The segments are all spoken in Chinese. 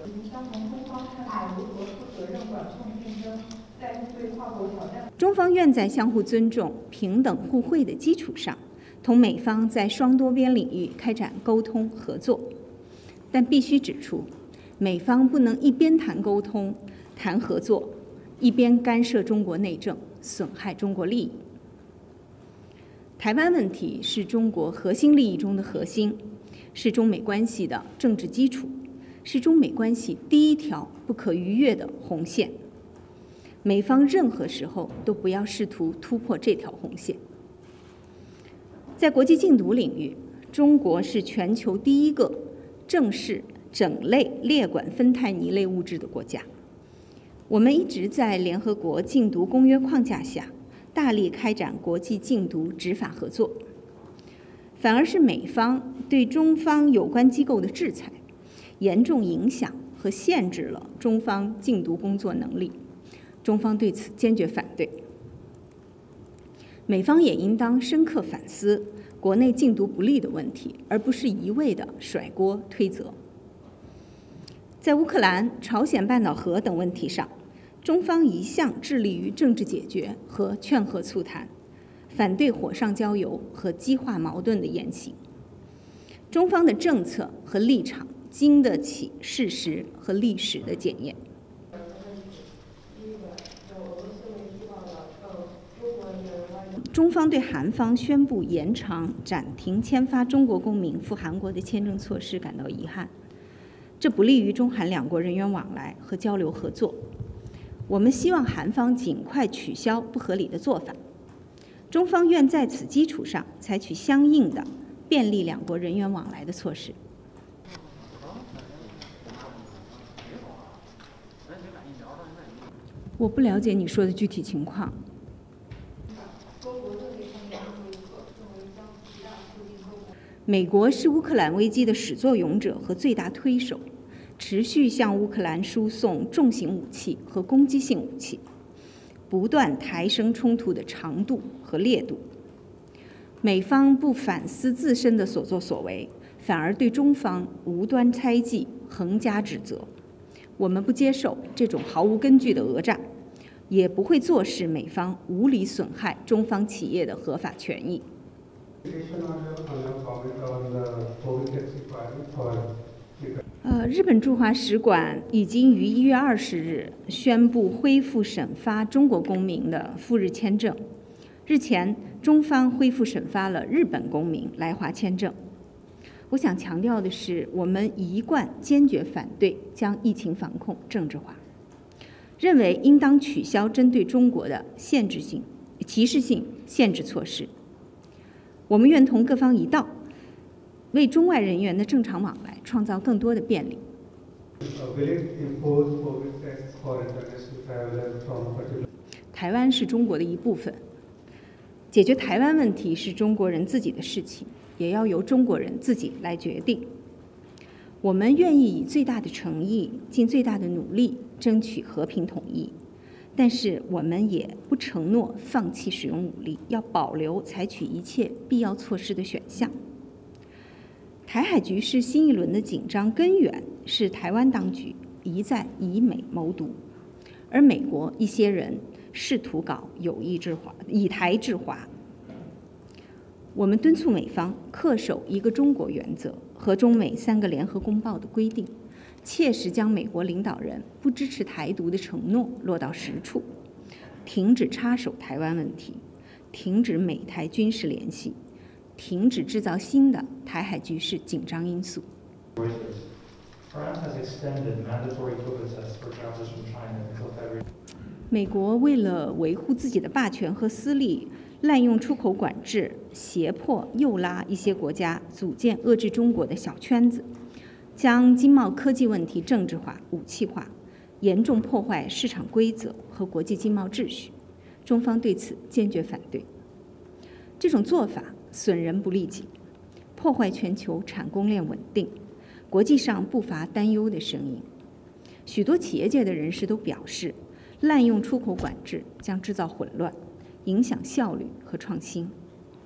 中方愿在相互尊重、平等互惠的基础上，同美方在双多边领域开展沟通合作，但必须指出，美方不能一边谈沟通、谈合作，一边干涉中国内政，损害中国利益。台湾问题是中国核心利益中的核心，是中美关系的政治基础，是中美关系第一条不可逾越的红线。美方任何时候都不要试图突破这条红线。在国际禁毒领域，中国是全球第一个正式整类列管芬太尼类物质的国家。我们一直在联合国禁毒公约框架下，大力开展国际禁毒执法合作，反而是美方对中方有关机构的制裁，严重影响和限制了中方禁毒工作能力。中方对此坚决反对。美方也应当深刻反思国内禁毒不力的问题，而不是一味的甩锅推责。在乌克兰、朝鲜半岛核等问题上，中方一向致力于政治解决和劝和促谈，反对火上浇油和激化矛盾的言行。中方的政策和立场经得起事实和历史的检验。中方对韩方宣布延长、暂停签发中国公民赴韩国的签证措施感到遗憾，这不利于中韩两国人员往来和交流合作。我们希望韩方尽快取消不合理的做法，中方愿在此基础上采取相应的便利两国人员往来的措施。我不了解你说的具体情况。美国是乌克兰危机的始作俑者和最大推手，持续向乌克兰输送重型武器和攻击性武器，不断抬升冲突的长度和烈度。美方不反思自身的所作所为，反而对中方无端猜忌、横加指责。我们不接受这种毫无根据的讹诈，也不会坐视美方无理损害中方企业的合法权益。日本驻华使馆已经于1月20日宣布恢复审发中国公民的赴日签证。日前，中方恢复审发了日本公民来华签证。我想强调的是，我们一贯坚决反对将疫情防控政治化，认为应当取消针对中国的限制性、歧视性限制措施。我们愿同各方一道，为中外人员的正常往来创造更多的便利。台湾是中国的一部分，解决台湾问题是中国人自己的事情，也要由中国人自己来决定。我们愿意以最大的诚意，尽最大的努力，争取和平统一。但是我们也不承诺放弃使用武力，要保留采取一切必要措施的选项。台海局势新一轮的紧张根源是台湾当局一再以美谋独，而美国一些人试图搞以台制华。我们敦促美方恪守一个中国原则和中美3个联合公报的规定，切实将美国领导人不支持台独的承诺落到实处，停止插手台湾问题，停止美台军事联系，停止制造新的台海局势紧张因素。美国为了维护自己的霸权和私利，滥用出口管制，胁迫诱拉一些国家组建遏制中国的小圈子，将经贸科技问题政治化、武器化，严重破坏市场规则和国际经贸秩序。中方对此坚决反对。这种做法损人不利己，破坏全球产供链稳定。国际上不乏担忧的声音。许多企业界的人士都表示，滥用出口管制将制造混乱，影响效率和创新。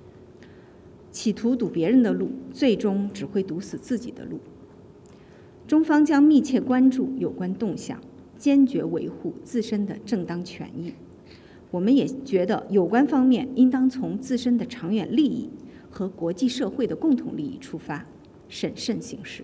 企图堵别人的路，最终只会堵死自己的路。 中方将密切关注有关动向，坚决维护自身的正当权益。我们也觉得有关方面应当从自身的长远利益和国际社会的共同利益出发，审慎行事。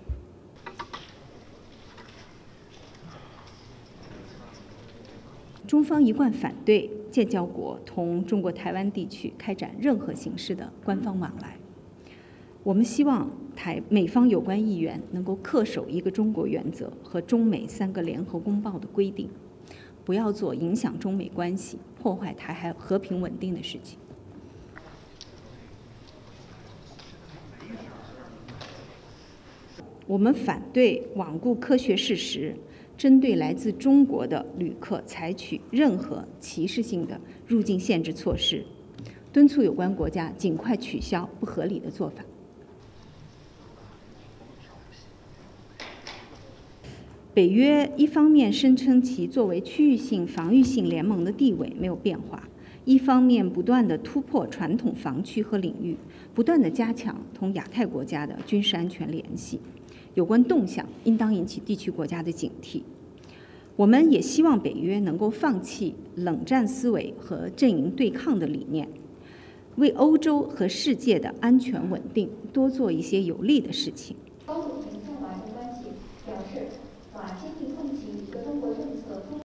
中方一贯反对建交国同中国台湾地区开展任何形式的官方往来。我们希望美方有关议员能够恪守一个中国原则和中美3个联合公报的规定，不要做影响中美关系、破坏台海和平稳定的事情。我们反对罔顾科学事实，针对来自中国的旅客采取任何歧视性的入境限制措施，敦促有关国家尽快取消不合理的做法。北约一方面声称其作为区域性防御性联盟的地位没有变化，一方面不断地突破传统防区和领域，不断地加强同亚太国家的军事安全联系。有关动向应当引起地区国家的警惕。我们也希望北约能够放弃冷战思维和阵营对抗的理念，为欧洲和世界的安全稳定多做一些有利的事情。